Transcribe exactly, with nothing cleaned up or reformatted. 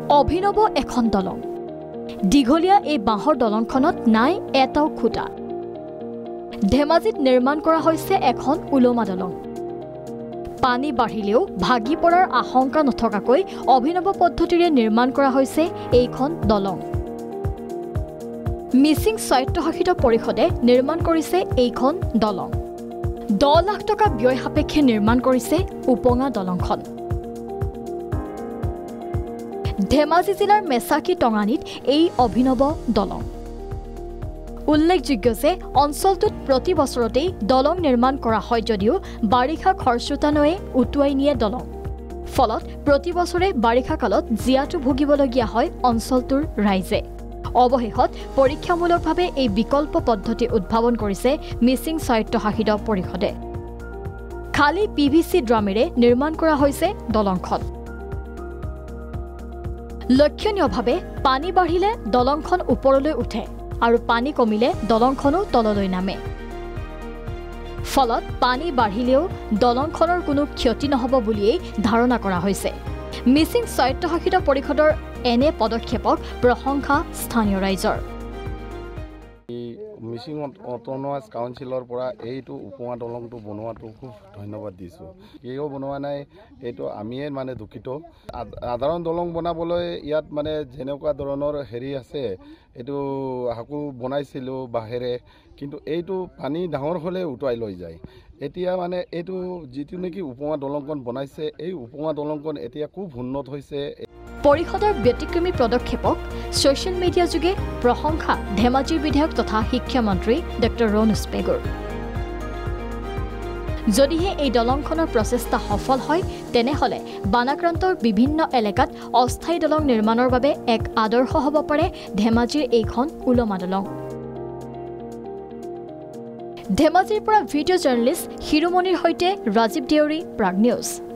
অভিনৱ এখন দলং দীঘলীয়া এই বাঁহৰ দলংখনত নাই এটাও খুঁটা ধেমাজিত নিৰ্মাণ কৰা হৈছে এখন উলমা দলং পানী বাঢ়িলেও ভাগি পৰাৰ আশংকা নথকাকৈ অভিনৱ পদ্ধতিৰে নিৰ্মাণ কৰা হৈছে এইখন দলং মিছিং স্বায়ত্তশাসিত পৰিষদে নিৰ্মাণ কৰিছে এইখন দলং দহ লাখ টকা ব্যয় সাপেক্ষে নিৰ্মাণ কৰিছে উপঙা দলংখন ধেমাজি জিলাৰ মেছাকি টঙানীত এই অভিনৱ দলং উল্লেখযোগ্য যে অঞ্চলটোত প্ৰতি বছৰতেই দলং নিৰ্মাণ কৰা হয় যদিও বাৰিষা খৰস্ৰোতানৈয়ে উটুৱাই নিয়ে দলং ফলত প্ৰতি বছৰে বাৰিষা কালত জিয়াটো ভুগিবলগীয়া হয় অঞ্চলটোৰ ৰাইজে অৱশেষত পৰীক্ষামূলকভাৱে এই বিকল্প পদ্ধতি উদ্ভাৱন কৰিছে মিছিং স্বায়ত্তশাসিত পৰিষদে খালি পিভিসি ড্ৰামেৰে নিৰ্মাণ কৰা হৈছে দলংখন লক্ষণীয়ভাৱে পানী বাঢ়িলে দলংখন ওপৰলৈ উঠে আৰু পানী কমিলে দলংখনো তললৈ নামে ফলত পানী বাঢ়িলেও দলংখনৰ কোনো ক্ষতি নহব বুলিয়েই ধাৰণা কৰা হৈছে মিছিং স্বায়ত্তশাসিত পৰিষদৰ এনে পদক্ষেপক প্ৰশংসা স্থানীয় ৰাইজৰ মিছিং অট'নমাছ কাউন্সিলৰ পৰা এইটো উপমা দলংটো বনোৱাটো খুব ধন্যবাদ দিছোঁ কিয় বনোৱা নাই এইটো আমিয়ে মানে দুখিত সাধাৰণ দলং বনাবলৈ ইয়াত মানে যেনেকুৱা ধৰণৰ হেৰি আছে এইটো হাকু বনাইছিলোঁ বাঁহেৰে কিন্তু এইটো পানী ডাঙৰ হ'লে উটুৱাই লৈ যায় এতিয়া মানে এইটো যিটো নেকি উপমা দলংখন বনাইছে এই উপমা দলংখন এতিয়া খুব উন্নত হৈছে পৰিষদৰ ব্যতিক্ৰমী পদক্ষেপক ছ'চিয়েল মিডিয়া যোগে প্ৰশংসা ধেমাজিৰ বিধায়ক তথা শিক্ষা মন্ত্ৰী ডক্টৰ ৰনোজ পেগুৰ যদিহে এই দলংখনৰ প্ৰচেষ্টা সফল হয় তেনেহলে বানাক্ৰান্তৰ বিভিন্ন এলেকাত অস্থায়ী দলং নিৰ্মাণৰ বাবে এক আদৰ্শ হ'ব পাৰে ধেমাজিৰ এইখন উলমা দলং ধেমাজিৰ পৰা ভিডিঅ' জাৰ্নেলিষ্ট হিৰুমণিৰ সৈতে ৰাজীৱ দেউৰী প্ৰাগ নিউজ।